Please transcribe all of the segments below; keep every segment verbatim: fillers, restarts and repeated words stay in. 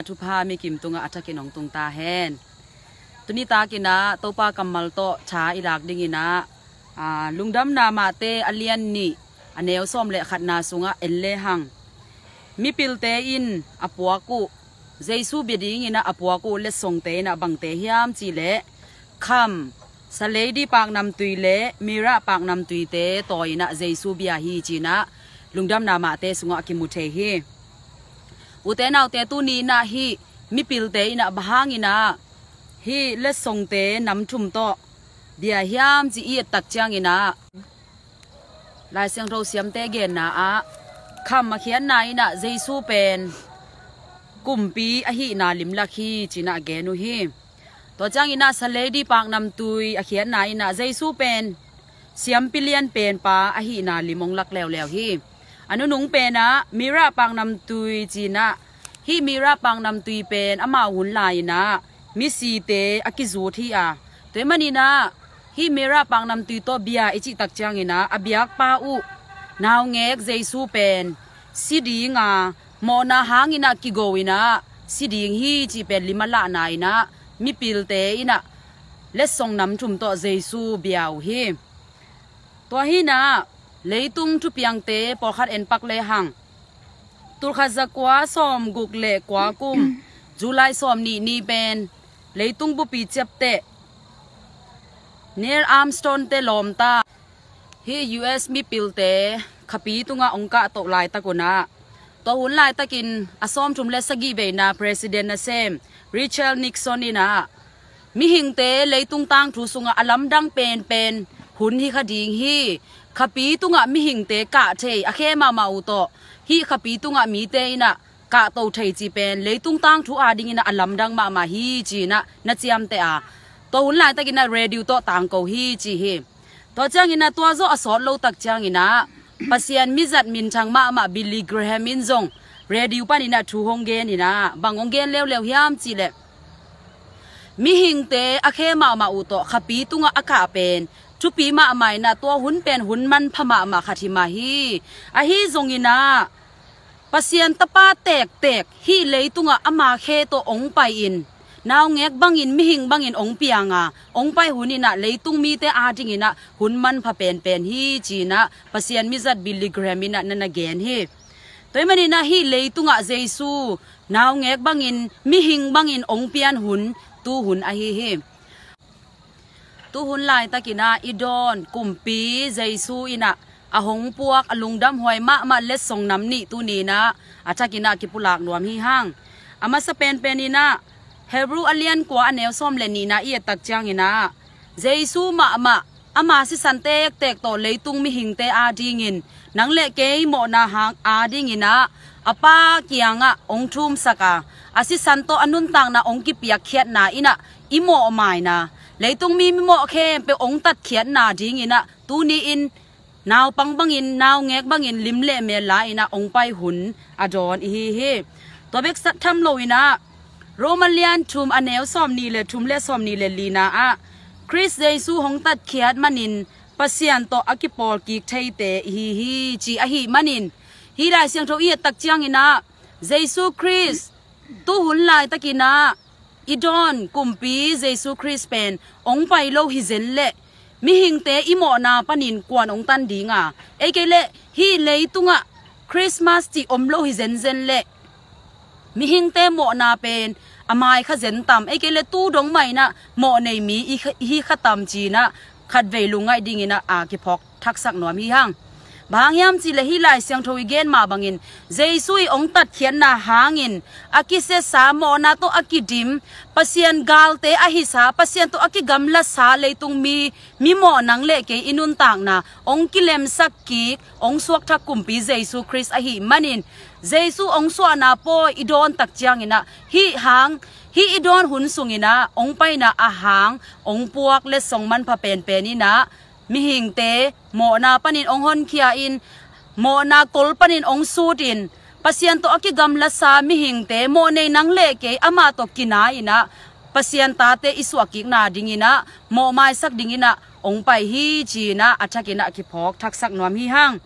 ทุพามีกิมตุงอัฐกินองตุงตาแฮนตุนิตากินะโตปากำมัลโตชาอิรักดิงินะลุงดำนามาเตอเลียนนี่อันเนวส้มเลขัดนาสุงะเอลเลหังมีปิลเตอินอปัวกุเจซูเบดิงินะอปัวกุเลส่งเตนะบังเตฮิามจีเลคำสเลดีปากนำตุยเลมีระปากนำตุยเตตอยนะเจซูเบียฮีจีนะลุงดำนามาเตสุงะกิมุเทฮีอุเตนเอาเตตุนีนะฮีมีปิลเตอินะบางินะฮีเลส่งเตนำชุมโตเบียฮิามจีเอียตักจางอินะลายเสียงเราเสียมเตเกนนะอะคำมาเขียนนายนะเจซูเป็นกุมปีอหินาลิมลักฮีจีนะเกนุฮีตัวจางอินะสเลดีปากนำตุยอเขียนนายนะเจซูเป็นเสียมปิเลียนเป็นปาอหินาลิมงลักแล้วแล้วฮีอนุนุงเป็นนะมีระปางนำตุยจีนะฮีมีระปางนำตุยเป็นอามาหุ่นลายนะมิสีเตอกิจูที่อ่ะตัวมันนี่นะฮีมีระปางนำตุยโตเบียอิจิตักจางอินะอเบียกปาอุนาวเงกเจซูเป็นสิดีงาโมนาหางอินะกิโกวินะสิดีงฮีจีเป็นลิมาละนายนะมีปิลเตอินะเลสส่งนำชุมโตเจซูเบียวฮีตัวฮีนะเลยตุงทุเปียงเตปอขัดเอ็นปักเลหังตุลขัดจะกว่าสอมกุกเละกว่ากุมจุลัยสอมนี่นี่เป็นเลยตุงบุปีเจ็บเตเนลอาร์มสโตนเตลอมตาฮียูเอสมีปิลเตขปีตุงะองกะตกลายตะกุนะตัวหุ่นลายตะกินอสอมชุมเลสกีเบนาประธานนะเซมริเชลนิกซอนนี่นะมีหิงเตเลยตุงตังทุสุงะอลัมดังเป็นเป็นหุ่นที่ขดิงฮีขปีตุงะมีหิงเตกะเทอเคมามาอุโตฮีขปีตุงะมีเตนะกะโตเทจีเป็นเลยตุงตังทุอาดิงนะอลัมดังมามาฮีจีนะนัจยามเตอาตัวหุ่นลายตะกินนะเรดิโอโตตังโกฮีจีเฮตัวจางอินะตัวโซอสอดโลตักจางอินะปัสยานมิจัดมินทางมามาบิลลี่เกรแฮมมินซงเรดิโอปานินะทูฮงเกนนี่นะบางฮงเกนเลวเลวฮิามจีเลมีหิงเตอเคมามาอุโตขปีตุงะอากาเป็นทุปีมาใหม่นะตัวหุ่นเป็นหุ่นมันพม่ามาขัดมาฮีอะฮีซงอินะปัสยานตะปาแตกแตกฮีเลยตุงะอามาเคตัวองไปอินนาวเงกบังอินมิหิงบังอินองเปียงอ่ะองไปหุนินะเลยตุงมีเตอาจิงินะหุนมันพะเป็นเป็นฮีจีนะปัสยานมิจัดบิลลิแกรมินะนันเกนฮีตัวมันนี่นะฮีเลยตุงะเจซูนาวเงกบังอินมิหิงบังอินองเปียนหุนตูหุนอะฮีฮีตูหุนลายตะกินะอีดอนกุมปีเจซูอินะอะหงปวกอลุงดำหอยมะมาเลสส่งน้ำนี่ตูนี่นะอาจจะกินะกิปุลากรวมฮีห้างอามาสเปนเป็นนี่นะเฮบรูอเลียนกว่าอันเนวส้มเลนีนะเอียตักจางอินะเจซูมามาอามาสิสันเตกเตกโตเลยตุงมีหิงเตอาดิงินนังเลเกยโมนาหางอาดิงินะอปาเกียงะองทุมสกาอาสิสันโตอนุนตังนะองกิเปียเขียนนาอินะอิโมอมายนะเลยตุงมีมิโมเคเปองตัดเขียนนาดิงินะตูนีอินนาวปังบังอินนาวเงกบังอินลิมเล่เมลาอินะองไปหุนอดอนอีเฮตัวเบกสัตทำโลอินะโรมาเลียนทุมอเนวซอมนีเลทุมเลซอมนีเลลีนาอะคริสเจซูหงตัดเขียดมันินปัสยันโตอากิปอลกิกไทเตฮีฮีจีอะฮีมันินฮีได้เสียงโทเอียตักจังอินะเจซูคริสตูหุนลายตะกินะอีดอนกุมปีเจซูคริสเป็นองไปโลฮิเซนเลมิหิงเตอิโมนาปนินกวนองตันดิงะเอเกเลฮีเลยตุงะคริสต์มาสที่อมโลฮิเซนเซนเลมิหิงเตโมนาเป็นอามายขเจนตัมเอเกเลตู้ดงใหม่นะโมในมีอีฮีขตัมจีนะขัดเวลุงไงดิ่งนะอากิพอกทักษะหนวมฮีหังบางยามจีเลฮีไลเสียงทวิเกนมาบังอินเจซุยองตัดเขียนนาหางอินอากิเซสาโมนาโตอากิดิมปัสยันกาลเตอหิสาปัสยันโตอากิกัมลาสาเลยตุงมีมีโมนังเลเกอินุนต่างนะองกิเลมสักกิกองสวกทักกุมปีเจซูคริสอหิมันินเจซูองสวนาโปอีดอนตักจางอินะฮีหางฮีอีดอนหุนสุงินะองไปนะอาหางองปวกเลสงมันพะเป็นเป็นนี่นะมิหิงเตโมนาปนินองฮอนเคียอินโมนากลปนินองสูดินปัสยันโตอากิกัมลาสามิหิงเตโมในนังเลเกอามาโตกินาอินะปัสยันตาเตอิสวากิกนาดิงินะโมไมสักดิงินะองไปฮีจีนะอัฐกินะกิพอกทักสักนวมฮีหัง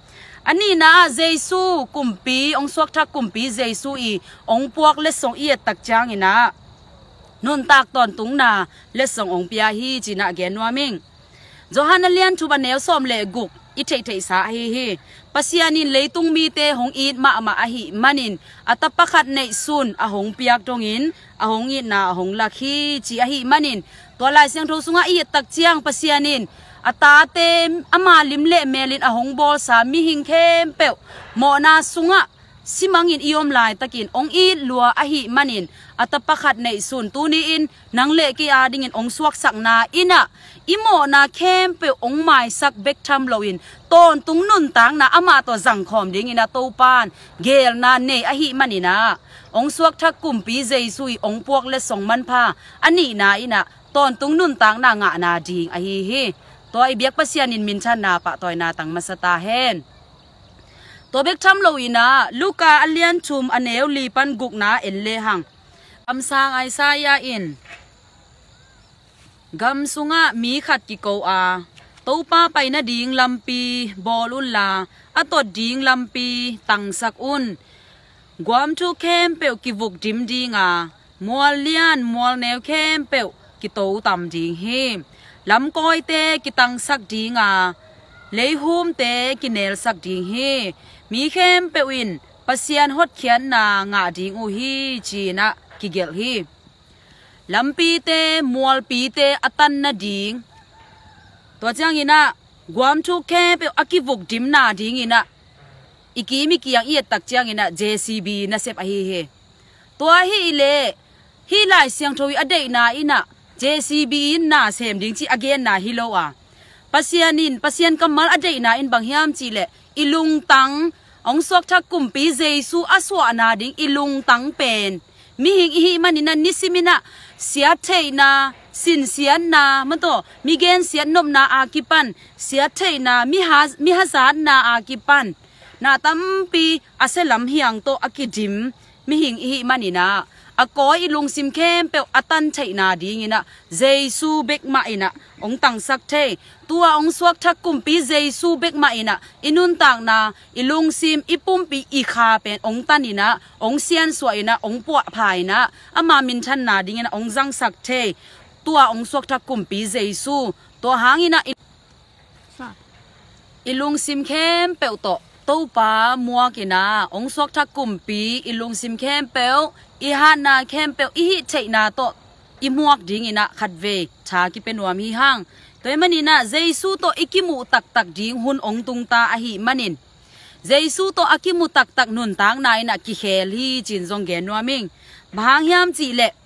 อันนี้นะเจซูกุมปีองสวกทักกุมปีเจซูอีองพวกเลสงเอียตักจางอีนะนุนตากตอนตุงนาเลสงองเปียฮีจีนะเกนวามิงจอฮันเลียนทุบันเนลซอมเลกุกอิเทเทสาฮีฮีปัสยานินเลยตุงมีเตหงอีดมามาอหิมันินอัตปะขัดในซุนอหงเปียกตรงอินอหงอีนาอหงลักฮีจีอหิมันินตัวลายเสียงโทสุงะอีตักเจียงปัสยานินอัตาเตมอามาลิมเละเมลินอหงบอลสามีหิงเข้มเปวโมนาสุงะสิมังอินอิยมลายตะกินองอีลัวอหิมันินอัตปะขัดในซุนตูนีอินนังเละกีอาดิงินองสวกสักนาอินะอิโมนาเข้มเปวองไม้สักเบกทำโลอินต้นตุงนุนตังนาอามาตัวสังคมดิงินาโตปานเกลนาเนอหิมันินาองสวกทักกุมปีเจซุยองพวกเลสงมันพาอันนี้นาอินะต้นตุงนุนตังนางะนาดิงอหิฮีตัวไอเบียกปัสยานินมินชันนาปะตอยนาตังมาสตาเฮนตัวเบกทำโลอินาลูกาอัลเลียนชุมอเนวลีปันกุกนาเอลเลหังคำสั่งไอซายาอินกำสุงะมีขัดกิโกอาตัวป้าไปนาดิงลำปีบอลุลลาอัตดดิงลำปีตังสักอุนกวามทุเข้มเปวกิวุกดิมดิงามัวเลียนมัวแนวเข้มเปวกิโตตำดิงเฮลำก้อยเตกิตังสักดิงาเลยหุมเตกิเนลสักดิงเฮมีเข้มเปวินปัสยานฮดเขียนนางาดิงอุฮีจีนะกิเกลฮีลำปีเตมัวปีเตอตันนาดิงตัวจังอินะกวามทุเข้มเปวอกิวุกดิมนาดิงอินะอีกีมิกียังเอียตักจังอินะ เจ ซี บี นะเซปอฮีเฮตัวฮีเลฮีไลเสียงทวีอเดนาอินะเจ ซี บี นาเซมดิงจีอเกนนาฮิโลอาปัสยานินปัสยันกำมัลอเดนาอินบางยามจีเลอิลุงตังองสวกทักกุมปีเจซูอสวานาดิงอิลุงตังเป็นมีหิงอิฮิมันนินันนิสิมินะเสียเทนาสินเสียนามันโตมีเกนเสียนนมนาอากิปันเสียเทนามีฮามีฮาซาดนาอากิปันนาตัมปีอาเซลัมเฮียงโตอากิดิมมีหิงอิฮิมันนินาอากอยลุงซิมเข้มเปวอตันไชนาดีงินะเจซูเบกมาอินะองตังสักเทตัวองสวกทักกุมปีเจซูเบกมาอินะอินุนตังนาอิลุงซิมอิปุ่มปีอีคาเป็นองตันอินะองเซียนสวยนะองปวดภายนะอามามินชันนาดีงินะองจังสักเทตัวองสวกทักกุมปีเจซูตัวหางอินะอิลุงซิมเข้มเปวโตตัวป้ามัวกินะองสวกทักกุมปีอิลุงซิมเข้มเปวอีฮานาเข้มเปวอีฮิเทนาโตอีมวกดิงอินะขัดเวชากิเป็นวามีห้างตัวมันนี่นะเจซูโตอิกิมูตักตักดิงหุนองตุงตาอหิมันินเจซูโตอากิมูตักตักนุนตางนายนะกิเคลฮีจินจงเกนวามิงบางยามจีเละ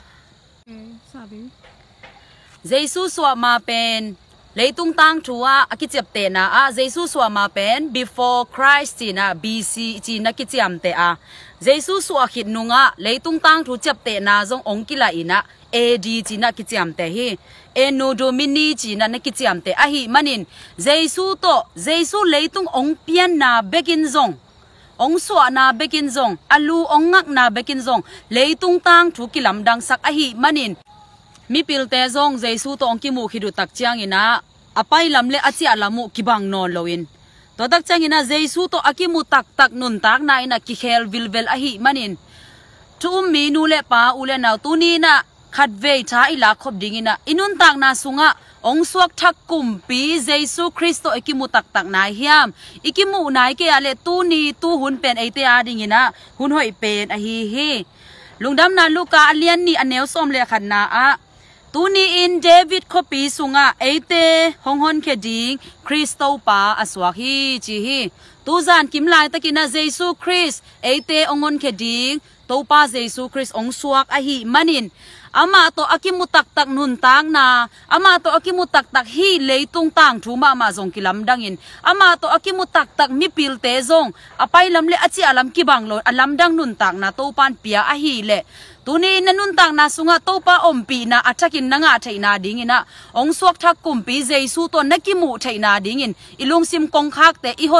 เจซูสวามาเป็นเลยตุงตังทัวอากิจับเตนะอาเจซูสวามาเป็น before Christ จีนะ บี ซี จีนะกิจามเตอาเจซูสวาขิดนุงะเลยตุงตังทูจับเตนะจงองกิลาอินะ เอ ดี จีนะกิจามเตฮีเอโนโดมินีจีนะนักกิจามเตอหิมันินเจซูโตเจซูเลยตุงองเปียนนาเบกินจงองสวานาเบกินจงอลูองงักนาเบกินจงเลยตุงตังทูกิลำดังสักอหิมันินมีปิลเตจงเจซูโตองกิมูขิดุตักเจียงอินะอภัยลำเลอจิอาลามุกิบังนอนโลวินตัวตักเจียงอินะเจซูโตอากิมูตักตักนุนตักนายนะกิเคลวิลเวลอหิมันินทุมมีนูเลปาอุเลนาวตูนีนะขัดเวชาอิลาคบดิงินะอินุนตักนาสุงะองสวกทักกุมปีเจซูคริสโตอิกิมูตักตักนายเฮียมอิกิมูนายเกอเลตูนีตูหุนเป็นไอเตอาดิงินะหุนหอยเป็นอหิฮีลุงดำนาลูกาอเลียนนี่อเนวส้มเลขันนาอะตูนีอินเดวิดคปีสุงะไอเตฮงฮอนเคดิงคริสโตปาอสวาฮีจีฮีตูซานกิมลายตะกินะเจซูคริสไอเตองฮอนเคดิงตูปาเจซูคริสองสวกอหิมันินอามาโตอากิมุตักตักนุนตางนาอามาโตอากิมุตักตักฮีเลยตุงตางทูมามาจงกิลำดังอินอามาโตอากิมุตักตักมิปิลเตจงอไปลำเลอจิอาลำกิบังโลอลำดังนุนตางนาโตปานเปียอหีเลตูนี้นันุนตางนาสุงะโตปาอมปีนาอัจกินนางาไทนาดิงินะองสวกทักกุมปีเจซูโตนักกิมูไทนาดิงินอิลุงซิมกงคักแต่อีฮอนขอลนา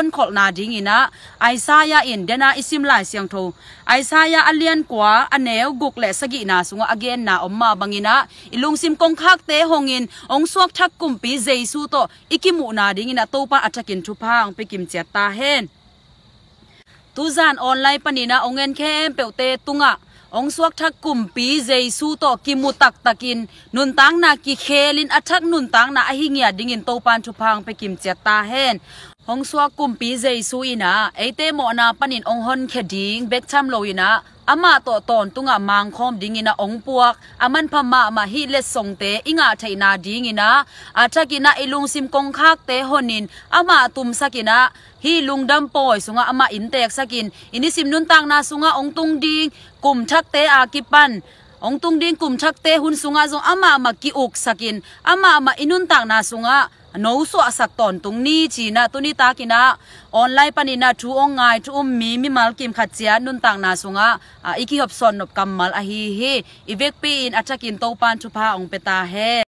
ding ina Isaiah in dena isim lai siang tho Isaiah alian kwa aneu guk le sagi na sunga again na omma bangina ilung sim kong khak te hongin ong suak thak kumpi jesu to ikimu na ding ina topa atakin thupang pekim chata hen tuzan online panina ongen khem peute tunga ong suak thak kumpi jesu to kimutak takin nuntang na ki khelin athak nuntang na ahingya dingin topan thupang pekim chata hen ong suak kumpi jesu ina eite mo na panin ong hon kheding bekcham loina ama to ton tunga mangkhom dingina ong puak aman phama ma hi le songte inga thaina dingina athakina ilung sim kong khak te honin ama tum sakina hi lungdam poi sunga ama intek sakin inisim nun tang na sunga ong tung ding kum thak te akipan ong tung ding kum thak te hun sunga zo ama ma ki uk sakin ama ma inun tang na sunga no so asak ton tung ni china tuni takina online panina thu ong ngai thu um mi mi mal kim khatchia nun tang na sunga iki hop son nop kamal a hi hi ivek pe in atakin topan thu pha ong peta he